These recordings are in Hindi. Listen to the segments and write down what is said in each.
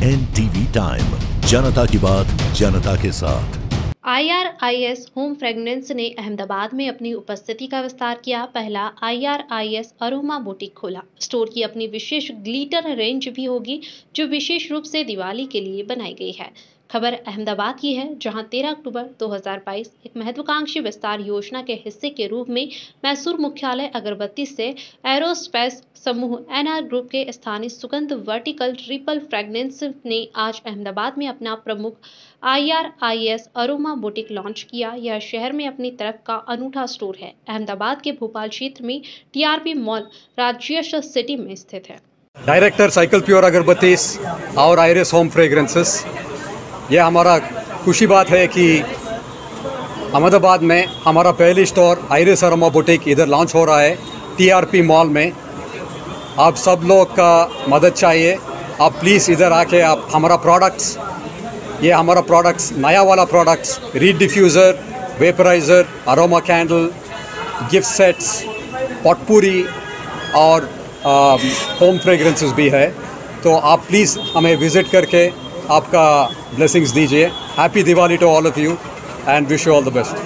NTV टाइम, जनता की बात जनता के साथ। IRIS होम फ्रेग्रेंस ने अहमदाबाद में अपनी उपस्थिति का विस्तार किया। पहला IRIS अरोमा बुटीक खोला। स्टोर की अपनी विशेष ग्लिटर रेंज भी होगी, जो विशेष रूप से दिवाली के लिए बनाई गई है। खबर अहमदाबाद की है, जहां 13 अक्टूबर 2022 एक महत्वाकांक्षी विस्तार योजना के हिस्से के रूप में मैसूर मुख्यालय अगरबत्ती से एरोस्पेस समूह NR ग्रुप के स्थानीय सुगंध वर्टिकल ट्रिपल फ्रेग्रेंस ने आज अहमदाबाद में अपना प्रमुख IRIS अरोमा बुटीक लॉन्च किया। यह शहर में अपनी तरफ का अनूठा स्टोर है। अहमदाबाद के भोपाल क्षेत्र में TRP मॉल राजेश सिटी में स्थित है। डायरेक्टर साइकिल प्योर अगरबत्तीस और आयरिस होम फ्रेग्रेंसेस, ये हमारा खुशी बात है कि अहमदाबाद में हमारा पहली स्टोर आयरिस अरोमा बुटीक इधर लॉन्च हो रहा है TRP मॉल में। आप सब लोग का मदद चाहिए। आप प्लीज़ इधर आके आप हमारा प्रोडक्ट्स, ये हमारा प्रोडक्ट्स नया वाला products, reed diffuser, vaporiser, aroma candle, gift sets, potpourri और होम फ्रेग्रेंसेस भी है। तो आप प्लीज़ हमें विज़िट करके आपका ब्लेसिंग्स दीजिए। Happy Diwali to all of you and wish you all the best.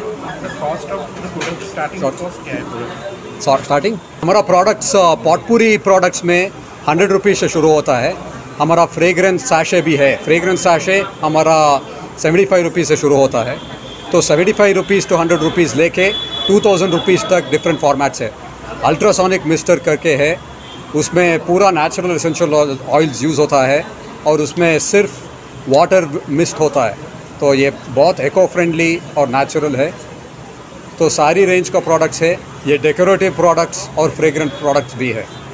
Starting हमारा प्रोडक्ट्स पॉटपूरी प्रोडक्ट्स में 100 रुपीज़ से शुरू होता है। हमारा फ्रेग्रेंस सैशे भी है। फ्रेग्रेंस सैशे हमारा 75 रुपीज़ से शुरू होता है। तो 75 रुपीज़ टू 100 रुपीज़ लेके 2000 रुपीज़ तक डिफरेंट फॉर्मेट्स है। अल्ट्रासोनिक मिस्टर करके है, उसमें पूरा नेचुरल एसेंशियल ऑयल्स यूज़ होता है और उसमें सिर्फ वाटर मिस्ट होता है। तो ये बहुत इको फ्रेंडली और नेचुरल है। तो सारी रेंज का प्रोडक्ट्स है। ये डेकोरेटिव प्रोडक्ट्स और फ्रेग्रेंट प्रोडक्ट्स भी है।